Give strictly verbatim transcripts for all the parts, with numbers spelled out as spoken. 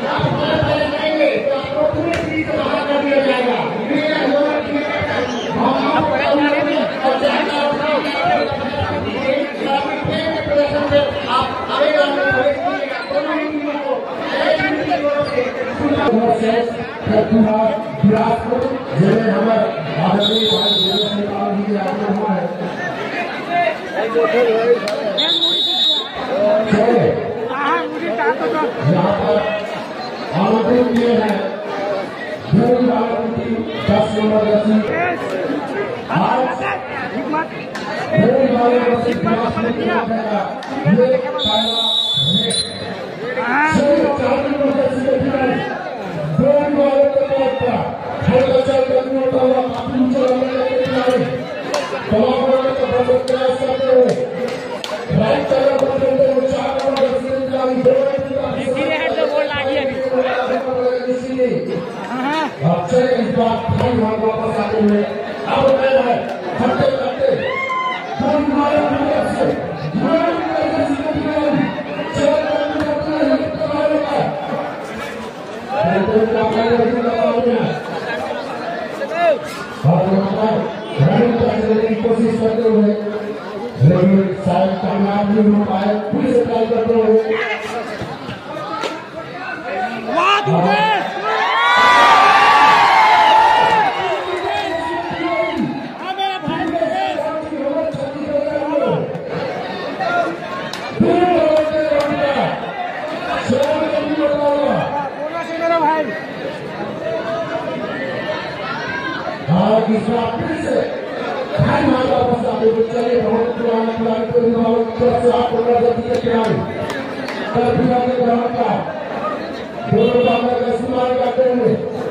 कोशिश करते हुए लेकिन शायद कामयाब नहीं हो पाए, फिर से ट्राई करते हुए चलिए बहुत पुराना पुराने को से आप का दोनों का इस्तेमाल करते हुए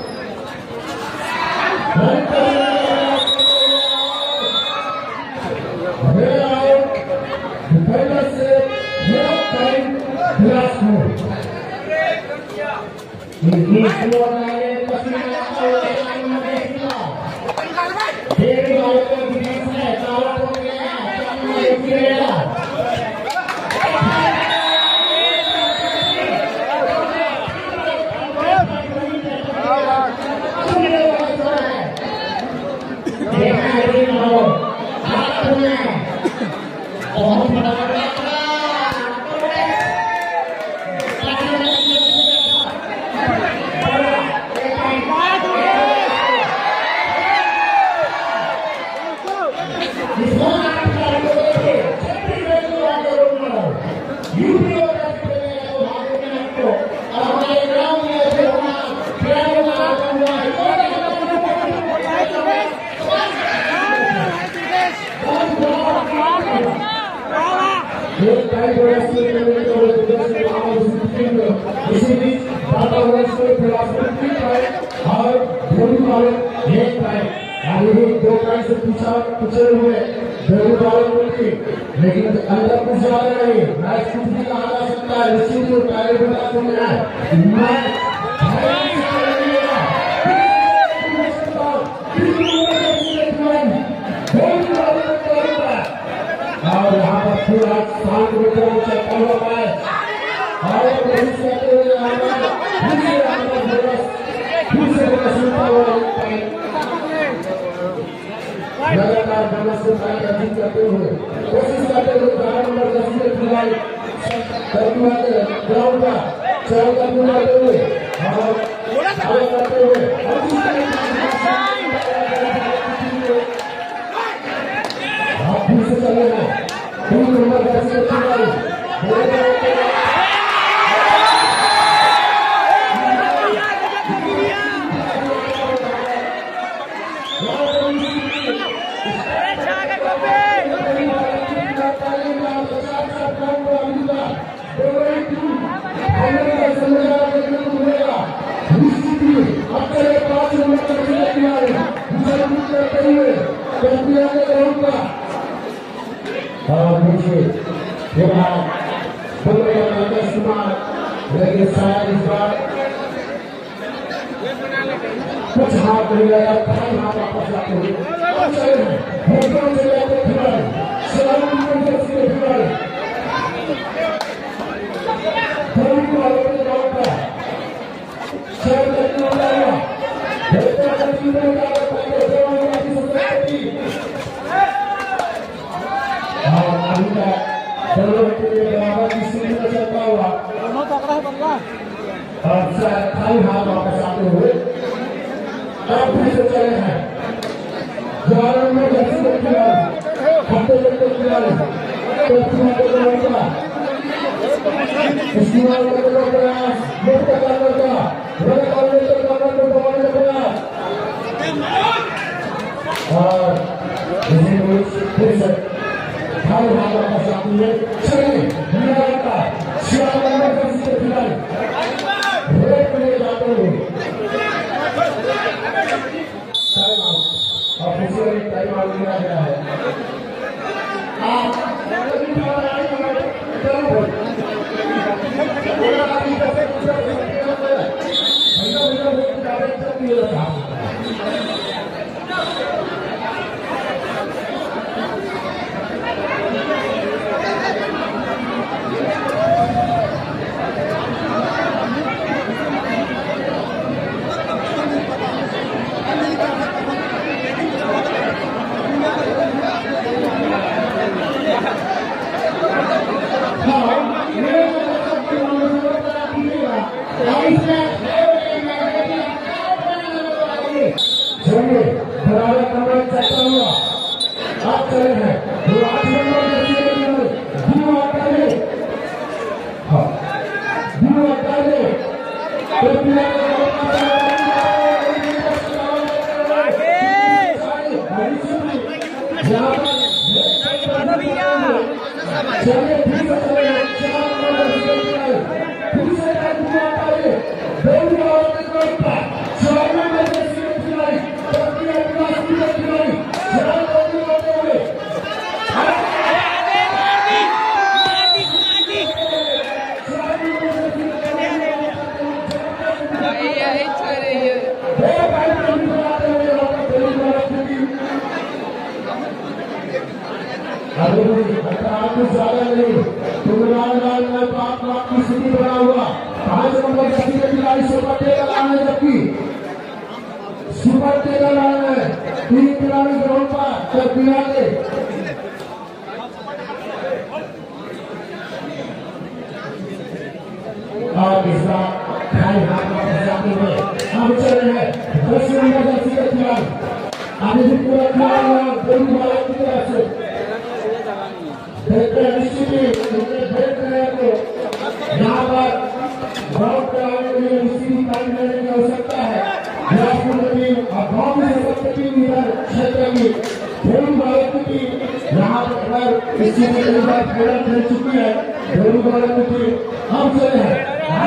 इसी बीच और धोनी वाले एक टाइम यानी दो टाइम से पीछा पिछड़े हुए धोनी वाले की, लेकिन अंदर कुछ ज्यादा नहीं मैच कुछ भी कहा जा सकता है। इसी को पहले बता सकते हैं मैच और यहाँ पर पूरा शांत होकर चलता हुआ मैच और कोशिश करते हुए लगातार बोनस को अर्जित करते हुए कोशिश करते हुए नंबर दस में खिलाड़ी ग्राउंड का चरण का करते हुए और करते हुए आप फिर से चले हैं तीन नंबर दस में खिलाड़ी लेकिन शायद इस बार कुछ हाथ नहीं लगा, हाथ वापस लाते हुए खाली हाथ वापस आते हुए अब फिर से चले हैं ग्यारह में जैसे हफ्ते लगते खिलाड़ी इसकी बात करने का प्रयास मुक्त करने का बड़े करने के कारण को दबाने का प्रयास और इसी बीच फिर से खाली हाथ वापस आती है चलिए धन्यवाद का छियानवे नंबर का सीधे खिलाड़ी रेड में ले जाते हुए time out officially time out लिया गया है आप सुपर टेगा लाना है तीन खिलाड़ी ग्राउंड पर तब खिलाड़ी और इस बार खाली हाथ वापस जाते हुए हम चल रहे हैं दस नंबर का सीधे खिलाड़ी आगे भी पूरा खिलाड़ी दोनों वालों की तरफ से देखते हैं निश्चित ही देख रहे हैं तो यहाँ पर ग्राउंड कराने के लिए इसी टाइम लेने की आवश्यकता है और गाँव में सबसे टीम इधर क्षेत्र की दोनों भारत की टीम यहाँ पर इसी में कई बार खेल खेल चुकी है दोनों भारत की टीम हम चले हैं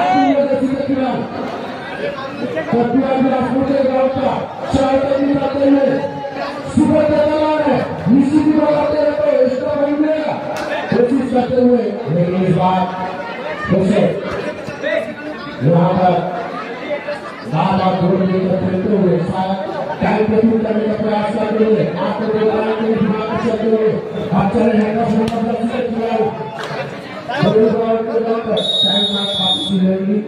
गाँव का चार निकालते हुए सुबह है निश्चित ही बनाते हैं तो एक्स्ट्रा नहीं मिलेगा कोशिश करते हुए लेकिन इस बार उसे यहाँ पर बार बार दो मिनट खेलते हुए टाइम पे पूर्ण करने का प्रयास करते हुए आपको दोबारा के दिमाग में चलते हुए आप चले हैं दस नंबर का सीधे खिलाड़ी टाइम आप वापसी लेंगी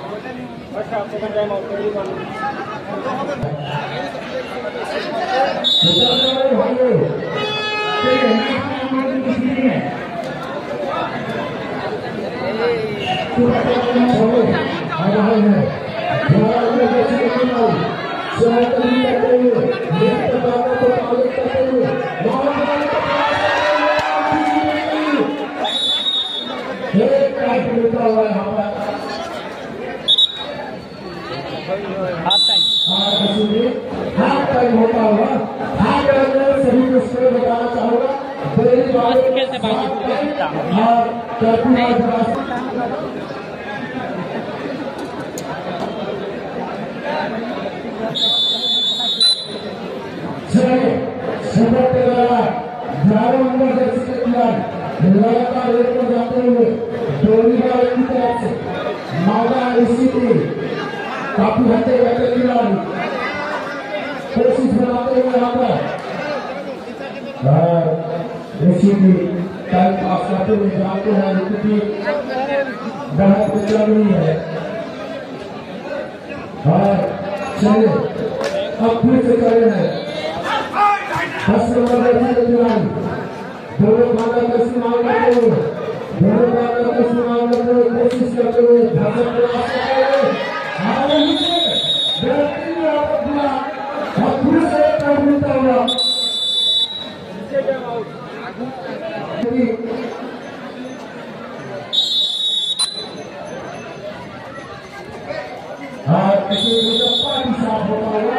होता हुआ सभी को बताना चाहूंगा ग्यारह नंबर जर्सी के खिलाड़ी लगातार रेट पर जाते हुए डोरी वाले की तरफ से मादा इसी की काफी हटे बैठे खिलाड़ी कोशिश बनाते हुए यहाँ पर इसी की टाइम पास करते हुए जाते हैं क्योंकि बढ़ा तो चल रही है चलिए अब फिर से चले हैं दस नंबर खिलाड़ी दोनों खाना का इस्तेमाल करते हुए दोनों बालों को सुनाने की कोशिश करते हुए भाषण प्रयास कर रहे हैं। हमारे नीचे बेहतरीन आउट हुआ और फिर से एक रन मिलता हुआ और इसे पानी साफ होता हुआ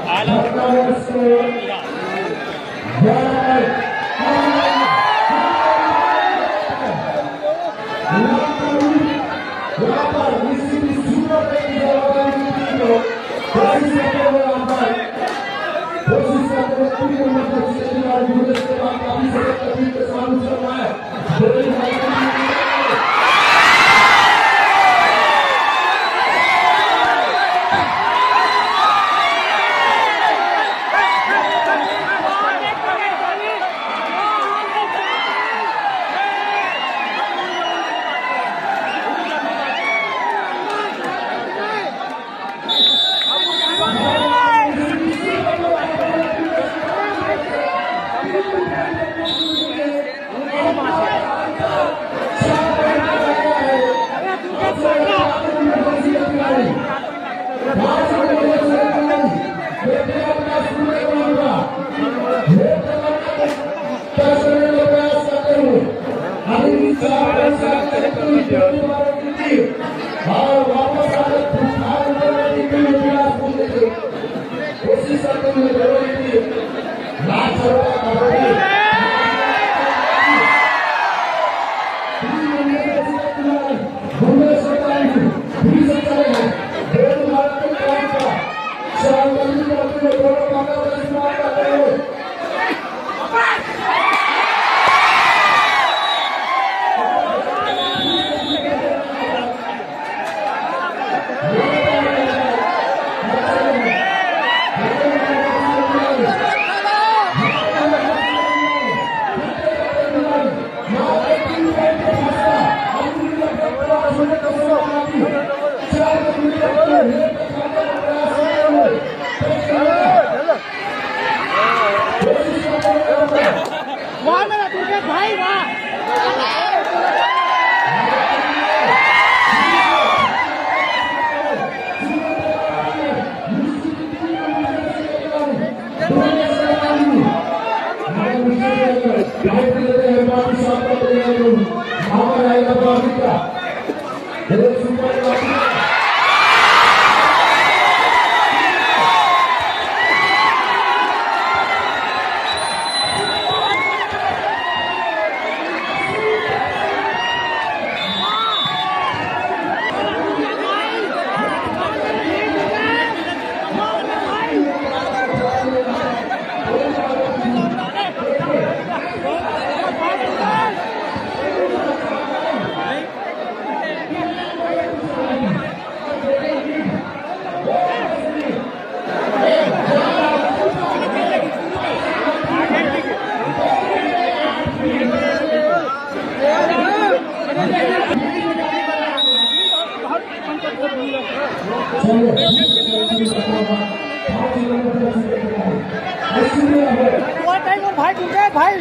भाई भाई भाई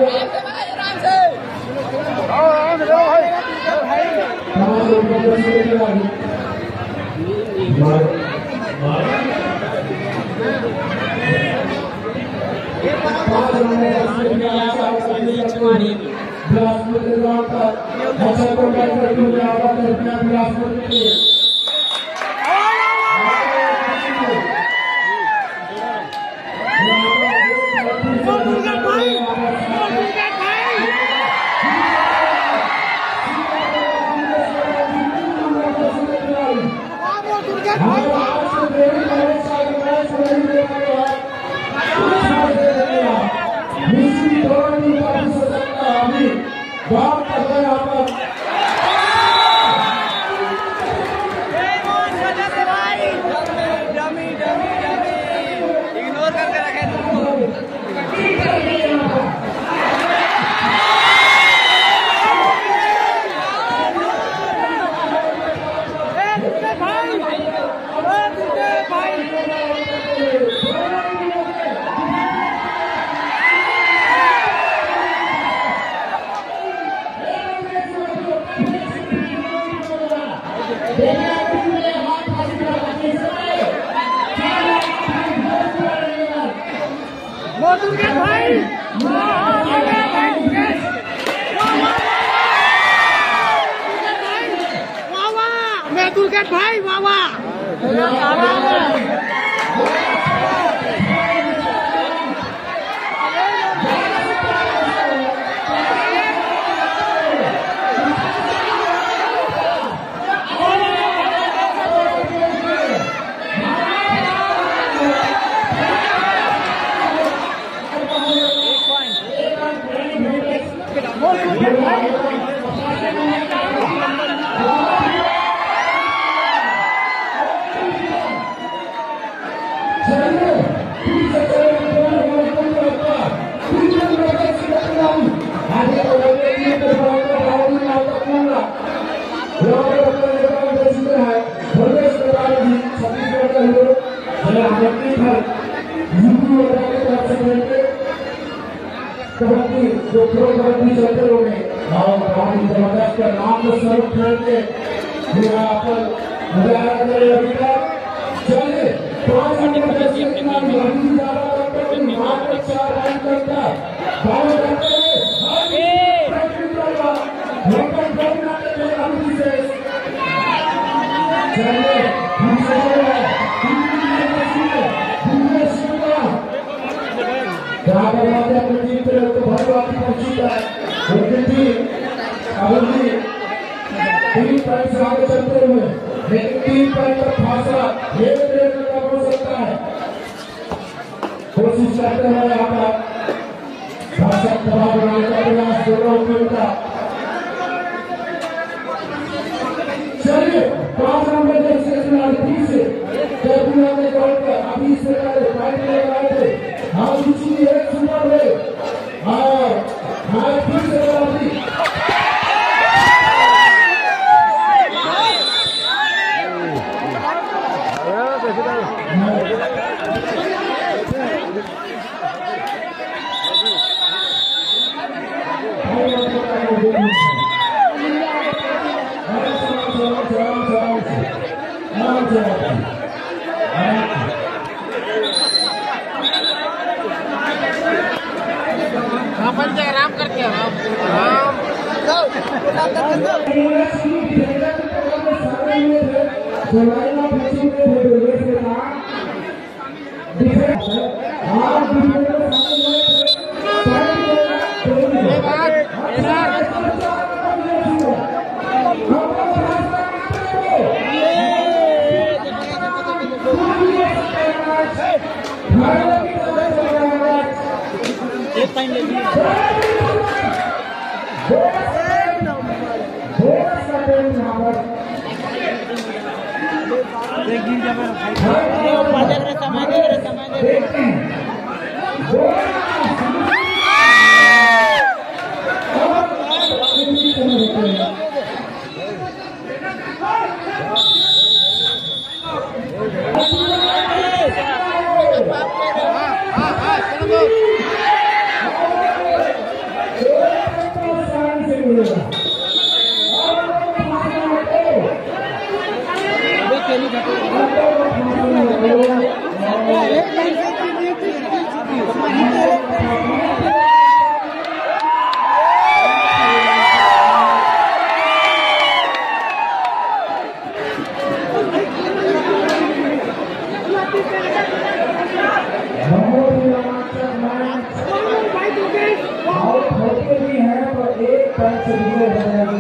आराम से आराम से भाई मोतुलकर भाई मेतुलकर भाई वाह वाह कबड्डी जो प्रो कबड्डी चलते लोग और बहुत ही जबरदस्त नाम को स्वरूप खेलते यहाँ पर मजा आ रहा है अभी तक चलिए पांच नंबर जैसे इतना लंबी जा रहा है मार के चार रन करता बाउंड करते हैं लोकल बॉल करते हैं अभी से चलिए दूसरे है यहाँ पर हमारे अपनी टीम पे तो भरवाती पहुंची है लेकिन टीम अभी तीन पॉइंट से आगे चलते हुए लेकिन तीन पॉइंट का फासला एक डेढ़ का हो सकता है कोशिश करते हैं यहाँ पर भाषण दबाव बनाने का प्रयास दोनों टीम का चलिए पांच नंबर जैसे तीन से कैप्टन ने कॉल कर अभी से फाइट लगाए थे हम दूसरी एक सुपर है और हमारे फिर से वाली आराम करके आराम आराम एक टाइम ले लिया भी है पर एक पैर से